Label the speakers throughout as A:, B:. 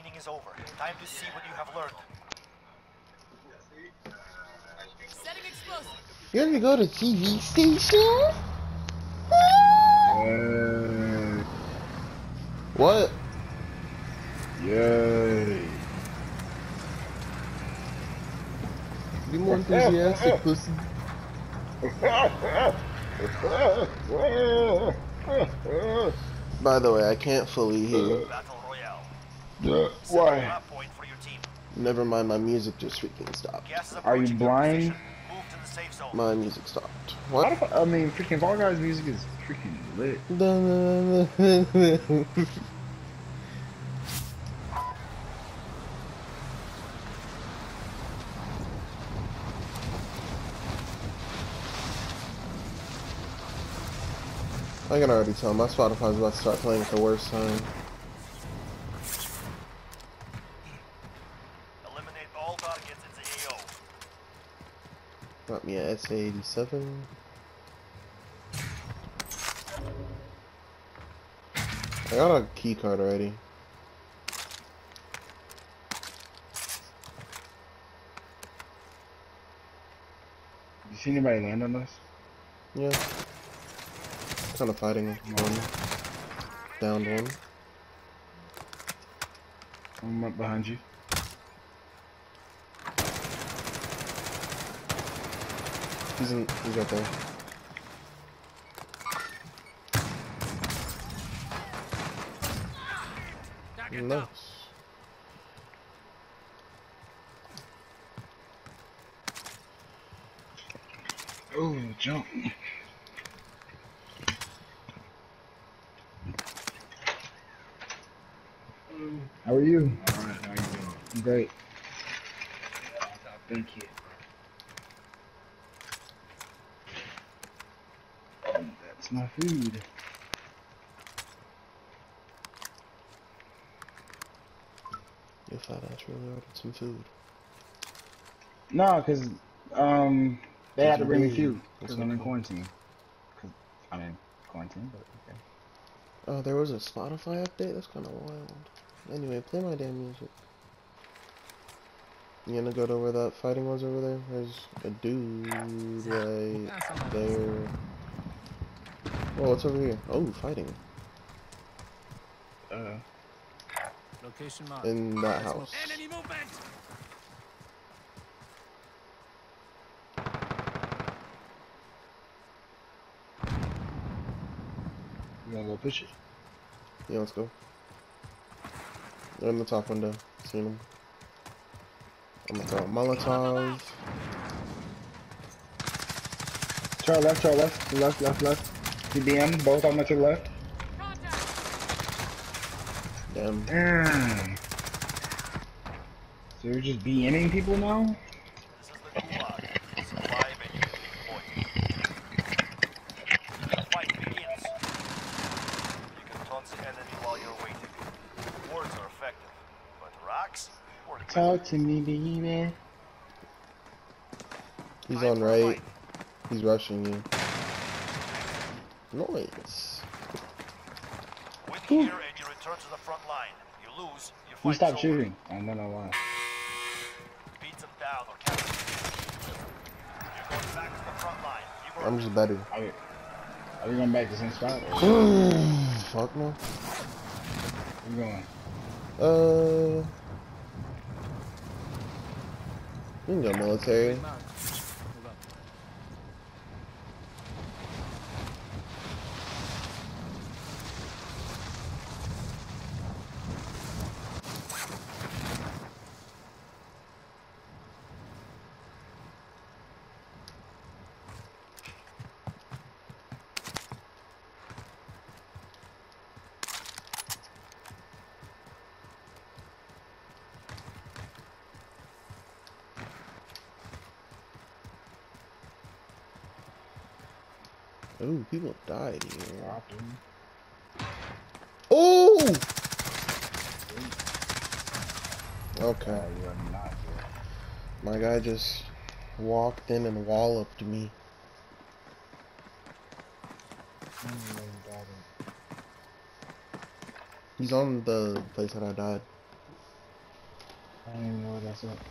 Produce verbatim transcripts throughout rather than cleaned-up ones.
A: training is over. Time to see what you have learned.
B: Setting explosive.
C: You ever go to T V station?
D: Yay.
C: What?
D: Yay.
C: Be more enthusiastic, pussy. By the way, I can't fully hear.
A: Battle Royale.
D: Why?
A: Point for your team.
C: Never mind, my music just freaking stopped.
A: Gas is
D: Are you
A: approaching your
D: blind?
A: position. Move to the safe zone.
C: My music stopped.
D: How
C: What?
D: the fuck- I mean, freaking Fall Guys music is freaking lit.
C: I can already tell my Spotify's about to start playing at the worst time.
A: Eliminate all targets in the A O.
C: Got me a S A eighty-seven. I got a key card already.
D: You see anybody land on us?
C: Yeah. Kind of fighting one. Downed one.
D: I'm up behind you.
C: He's in. He's right there. Nice.
D: Oh, jump. How are you?
E: Alright, how you doing?
D: I'm great. Thank you. That's my food.
C: Your fat ass really ordered some food.
D: No, cause um they had to bring me
C: That's
D: food because
C: okay.
D: I'm in quarantine. Cause I'm in quarantine, but okay.
C: Oh, there was a Spotify update? That's kind of wild. Anyway, play my damn music. You gonna go to where that fighting was over there? There's a dude right there. Oh, what's over here? Oh, fighting.
D: Uh,
E: Location marked.
C: In that house.
B: Enemy movement.
D: you gonna go push it?
C: Yeah, let's go. They're in the top window. Seen them. I'm gonna throw a Molotov.
D: To our left, to our left, left, left, left. C B M, both on the to the left.
C: Damn.
D: Damn. So you're just BMing people now?
A: This is the Gulag. Survive and you point. The fight begins. You can taunt the enemy while you're waiting. Words are effective, but rocks work better.
D: Talk to me, baby.
C: He's
A: Time
C: on
A: for a
C: right.
A: fight.
C: He's rushing you. Nice.
A: Win here and you return to the front line. You lose, you
D: You
A: fight
D: stop
A: over.
D: shooting. I don't know why.
A: Beat them down or capture them. You're going back to the front line. You were
C: I'm just better.
D: Are we, are we going back to the same spot? Or
C: Fuck no.
D: where we going?
C: Uh. You can go military.
E: Marked. Move up.
C: Ooh, people died here.
D: Dropped him.
C: Oh!
D: Oh,
C: Okay.
D: you are not good.
C: My guy just walked in and walloped me. He's on the place that I died.
D: I don't even know what that's at.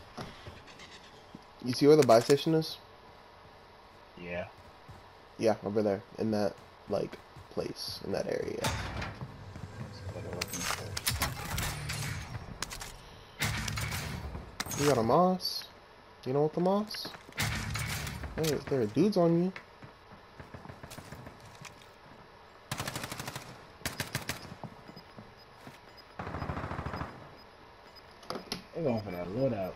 C: You see where the buy station is?
D: Yeah.
C: Yeah, over there. In that, like, place. In that area.
D: Let's put it open first.
C: You got a moss? You know what the moss? Hey, there are dudes on you.
D: They're going for that loadout.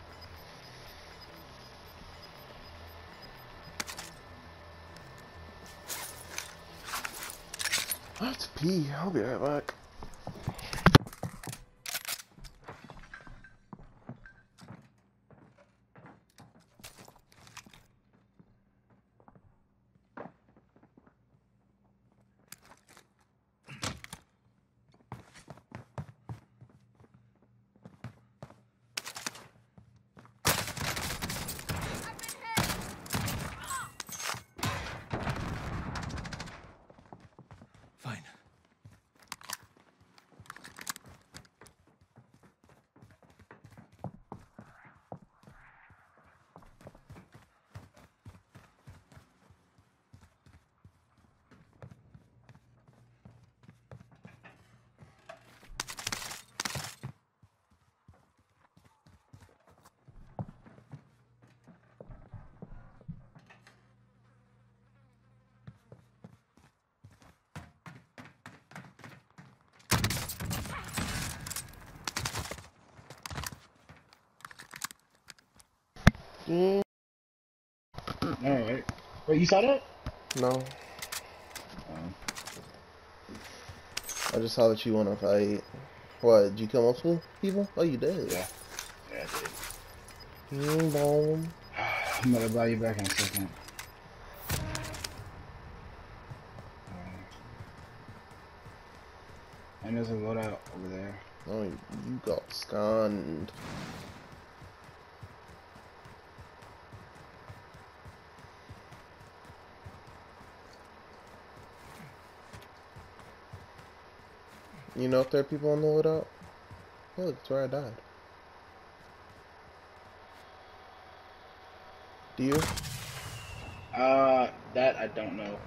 C: I have to pee. I'll be right back.
E: Fine.
C: Mm,
D: Alright. Wait, you saw that?
C: no.
D: Um,
C: I just saw that you want to fight. What? Did you kill multiple people? Oh, you did.
D: yeah. Yeah, I did.
C: Mm, boom.
D: I'm gonna buy you back in a second. Alright. And there's a loadout over there.
C: Oh, you got scanned. You know if there are people on the loadout? Yeah, look, it's where I died. Do you?
D: Uh, that I don't know.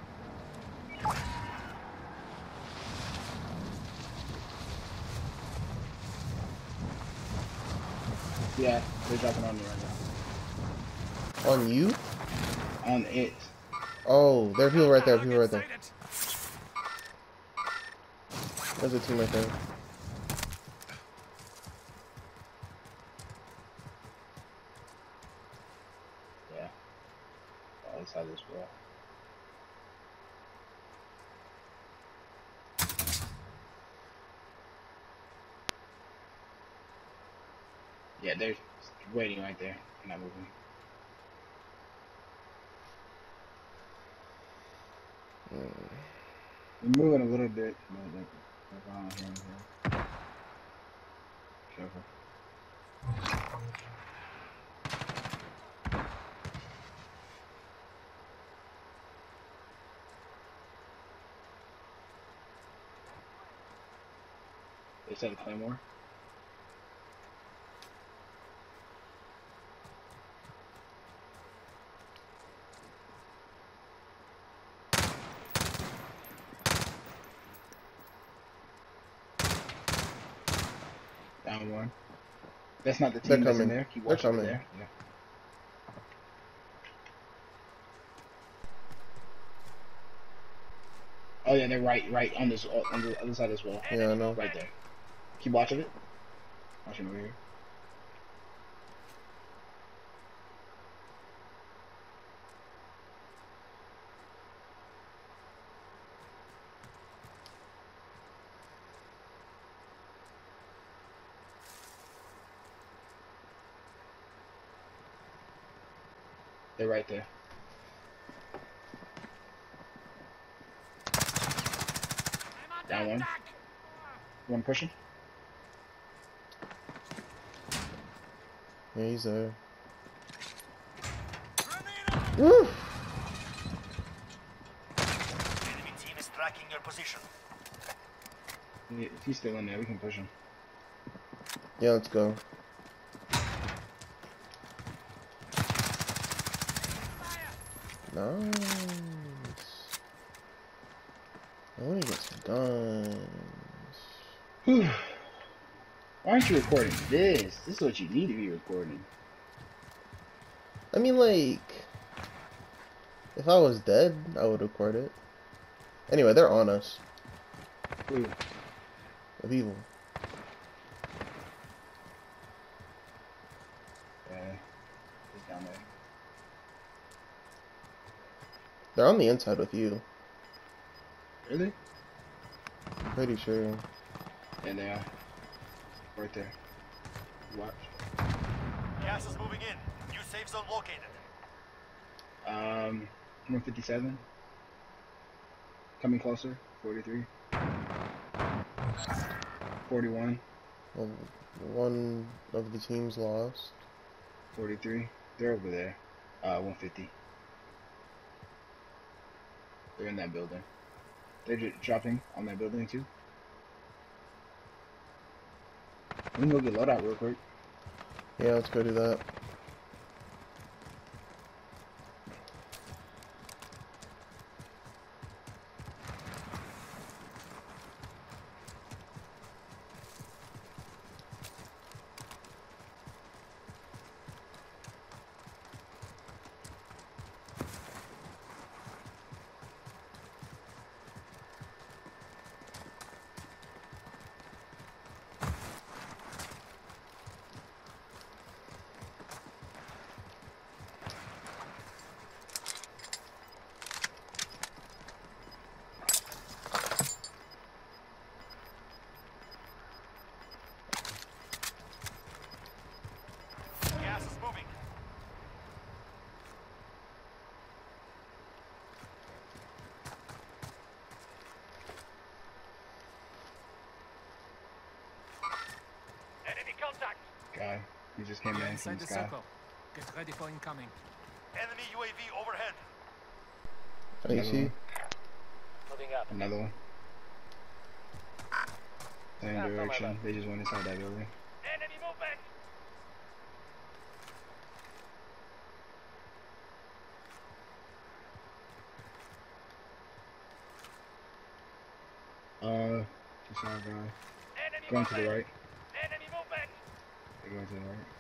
D: Yeah, they're dropping on me right now.
C: On you?
D: On it.
C: Oh, there are people right there. People right there. There's a team right there.
D: Yeah. Oh, inside this wall. Yeah, they're waiting right there. They're not moving.
C: Mm.
D: They're moving a little bit, but they're, they're around here and here. Careful. They said Claymore. Down one. That's not the
C: They're
D: team that's in
C: coming.
D: there. Keep
C: They're
D: watching over
C: coming.
D: there. Yeah. Oh yeah, they're right, right on this, on the other side as well.
C: Yeah, I know.
D: Right there. Keep watching it. Watching over here. They're right there. Down one. One pushing.
C: Yeah, he's there. Woo!
A: Enemy team is tracking your position.
D: If he's still in there, we can push him.
C: Yeah, let's go. Nice. I want to get some guns.
D: Whew. Why aren't you recording this? This is what you need to be recording.
C: I mean, like, if I was dead, I would record it. Anyway, they're on us.
D: Ooh.
C: Of evil.
D: Yeah. He's down there.
C: They're on the inside with you.
D: Really?
C: Pretty sure.
D: Yeah, they are. Right there. Watch.
A: Gas is moving in. New safe zone located.
D: Um, one fifty-seven. Coming closer. forty-three. forty-one.
C: Well, one of the teams lost.
D: forty-three. They're over there. Uh, one fifty. They're in that building. They're just dropping on that building too. We can go get loadout real quick.
C: Yeah, let's go do that.
A: Gas is moving. Enemy contact.
D: Guy. He just came in from
E: Inside
D: the
E: the
D: sky.
E: circle. Get ready for incoming.
A: Enemy U A V overhead.
C: I
D: Another
C: see.
D: one.
A: Moving up.
D: Another one. Same
A: That's on my
D: direction.
A: left.
D: They just went inside that building.
A: Enemy movement.
D: Uh, just saw a guy.
A: Enemy
D: Going to the
A: movement.
D: right.
A: Enemy movement.
D: They're going to the right.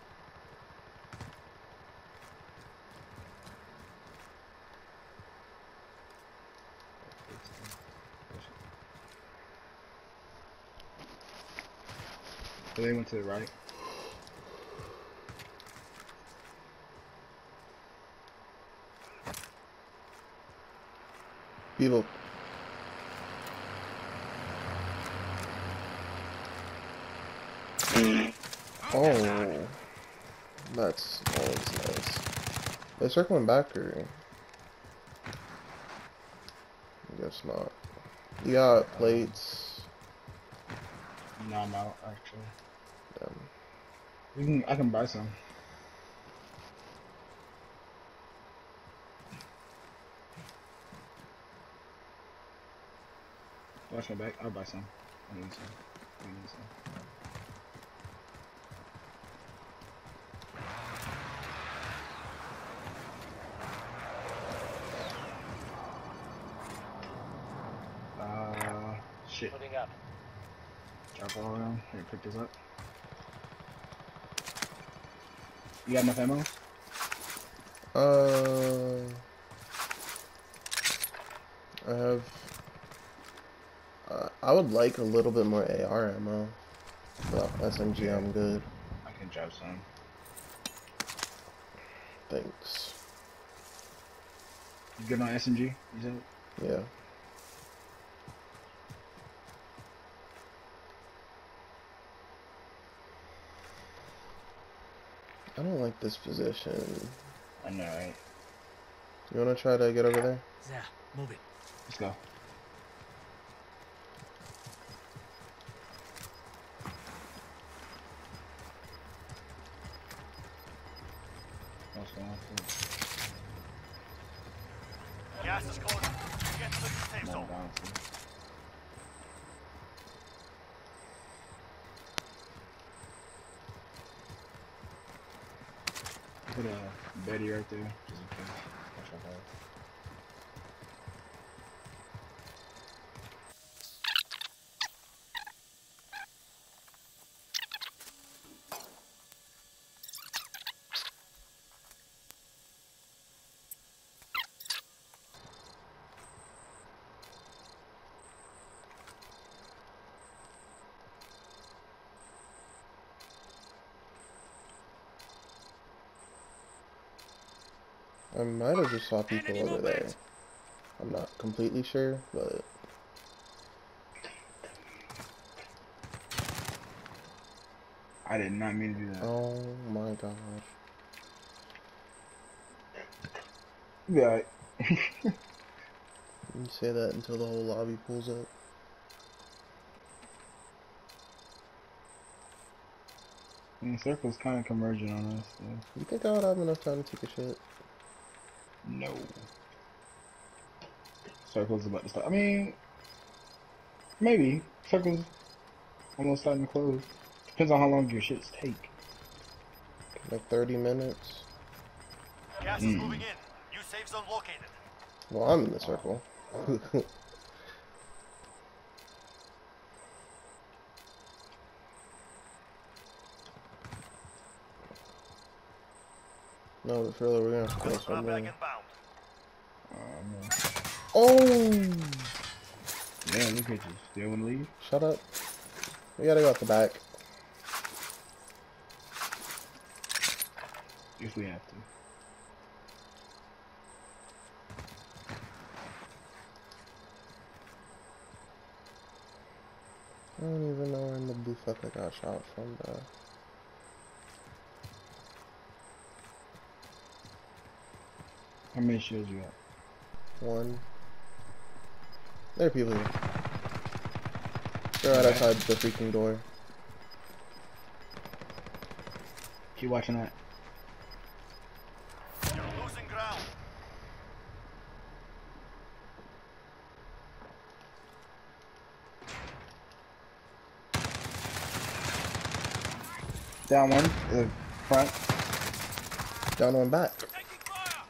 D: So they went to the right.
C: People. Oh. That's always nice. They're circling back, or? I guess not. You got plates.
D: No, I'm out actually.
C: Um,
D: We can. I can buy some. Watch my back. I'll buy some. I need some. I need some. Uh, shit.
A: Moving up.
D: Drop all around. Here, pick this up. You got enough ammo?
C: uh, I have. Uh, I would like a little bit more A R ammo. Well, S M G, I'm good.
D: I can drop some.
C: Thanks.
D: You good on S M G? You said?
C: Yeah. I don't like this position.
D: I know, right?
C: You wanna try to get over there?
E: There, move it.
D: Let's go. What's going on?
A: Gas is closing. Get to the safe
D: More
A: zone.
D: down, too. Put a Betty right there, just in case. Okay.
C: I might have just saw people
E: Enemy
C: over there.
E: movement.
C: I'm not completely sure, but
D: I did not mean to do that.
C: oh my gosh.
D: Yeah.
C: You say that until the whole lobby pulls up.
D: The circle's kind of converging on us, so.
C: You think I would have enough time to take a shit?
D: No. Circle's about to start. I mean, maybe. Circle's almost starting to close. Depends on how long your shits take.
C: Like thirty minutes.
A: Gas is moving in. New safe zone located.
C: Well, I'm in the circle. No, but surely we're gonna have to go
A: Drop back
C: somewhere.
A: inbound.
D: Um,
C: Oh!
D: yeah, look at you. Still wanna leave?
C: Shut up. We gotta go out the back.
D: If we have to.
C: I don't even know where in the blue fuck I got shot from, bro.
D: How many shields you got?
C: One. There are people here. They're right outside the freaking door.
D: Keep watching that.
A: You're losing ground.
D: Down one. The front.
C: Down one back.
E: Taking fire.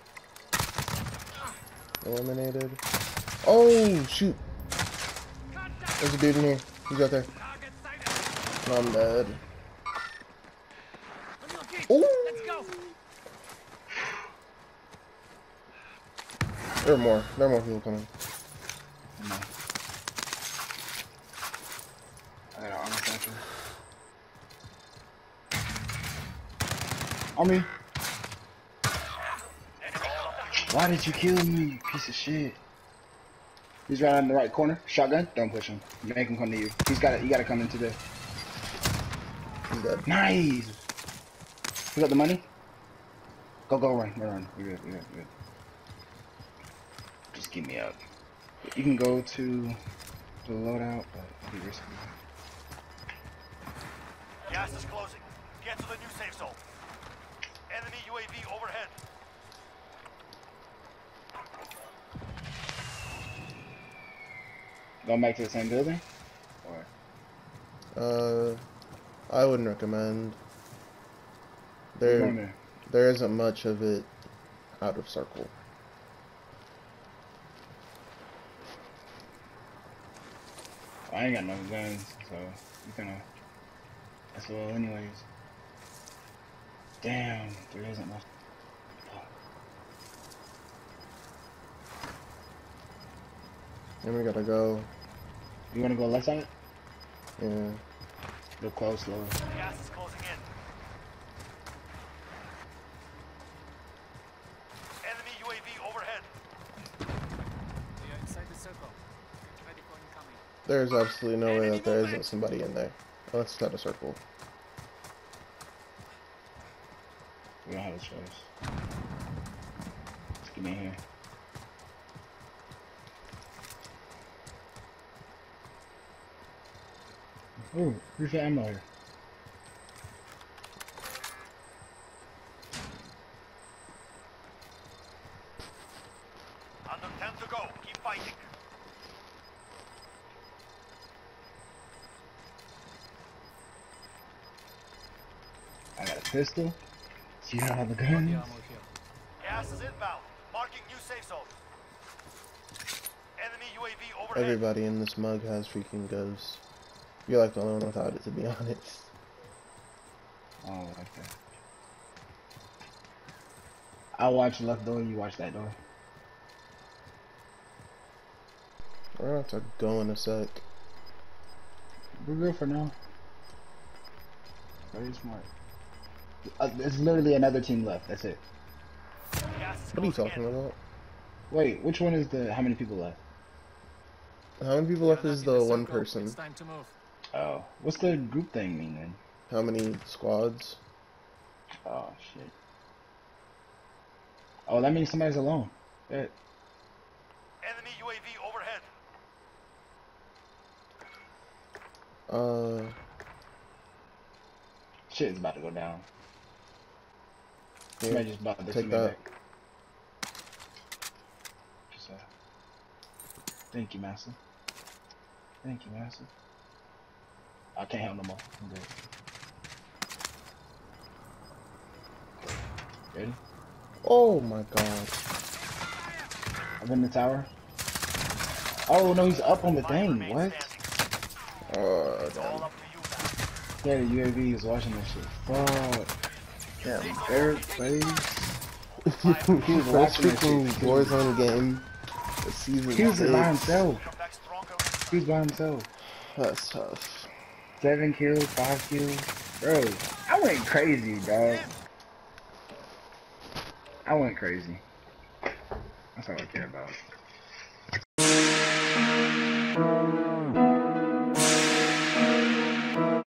C: Eliminated. Oh, shoot. There's a dude in here. He's out there.
E: Target sighted.
C: No, I'm dead.
E: On your feet.
C: Ooh.
E: Let's go.
C: There are more. There are more people coming.
D: No. I got an armor satchel. On me. Why did you kill me, you piece of shit? He's right in the right corner. Shotgun. Don't push him. Make him come to you. He's got to. You got to come into the.
C: He's dead.
D: Nice. You got the money? Go, go, run, run, run. You're good. You're good. You're good. Just keep me up. You can go to the loadout, but it'll be risky.
A: Gas is closing. Get to the new safe zone. Enemy U A V overhead.
D: Going back to the same building? Or
C: Uh, I wouldn't recommend.
D: going
C: There,
D: there?
C: there isn't much of it out of circle.
D: I ain't got no guns, so you gonna as well anyways. Damn, there isn't much. Fuck.
C: And we gotta go.
D: You wanna go left side?
C: Yeah.
D: Go close, slow.
A: Gas is closing in. Enemy U A V overhead.
E: We are inside the circle. Get ready for incoming.
C: There's absolutely no way that there isn't somebody in there. Unless it's not a circle.
D: We don't have a choice. Just get me here. Ooh, where's the ammo here?
A: Under ten to go. Keep fighting.
D: I got a pistol. So you don't have the
E: The
D: guns?
E: ammo here.
A: Gas is inbound. Mark Marking new safe zone. Enemy U A V overhead.
C: Everybody in this mug has freaking ghosts. You're like the only one without it, to be honest.
D: Oh, like that. I'll watch left door, you watch that door.
C: We're gonna have to go in a sec.
D: We're good for now. Very smart. Uh, there's literally another team left, that's it.
A: Gas is
C: What are you
A: closing
C: talking
A: in.
C: about?
D: Wait, which one is the, how many people left?
C: How many people left is
E: Unlocking
C: the one
E: circle.
C: person?
E: It's time to move.
D: Oh. What's the group thing mean then?
C: How many squads?
D: Oh, shit. Oh, that means somebody's alone. Bet.
A: Enemy U A V overhead.
C: Uh,
D: Shit is about to go down.
C: here,
D: Somebody just bought this
C: take
D: to me
C: that.
D: back. Just, uh, thank you, Master. Thank you, Master. I can't help no more. I'm good. Ready?
C: Oh my god.
D: I'm in the tower. Oh no, he's up on the
A: Five
D: thing.
A: remain
D: What?
A: standing.
C: Oh,
A: It's all
C: damn.
A: up to you now.
D: Yeah, the U A V is watching this shit. Fuck. Damn, Eric, please. He was
C: First
D: watching that
C: freaking
D: shit.
C: Warzone game. The season
D: He was by
C: six.
D: himself.
A: Come back stronger.
D: He was by himself.
C: That's tough.
D: Seven kills, five kills. Bro, I went crazy, dog. I went crazy. That's all I care about.